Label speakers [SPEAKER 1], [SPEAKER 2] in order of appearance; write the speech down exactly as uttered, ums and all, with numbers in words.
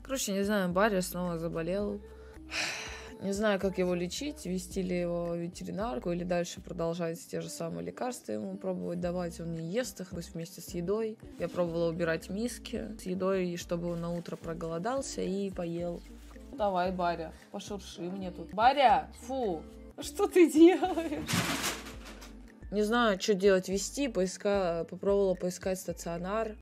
[SPEAKER 1] Короче, не знаю, Баря снова заболел. Не знаю, как его лечить, вести ли его в ветеринарку или дальше продолжать те же самые лекарства ему пробовать давать. Он не ест их вместе с едой. Я пробовала убирать миски с едой, чтобы он на утро проголодался и поел. Ну, давай, Баря, пошурши мне тут. Баря, фу, что ты делаешь? Не знаю, что делать, вести, поиска... попробовала поискать стационар.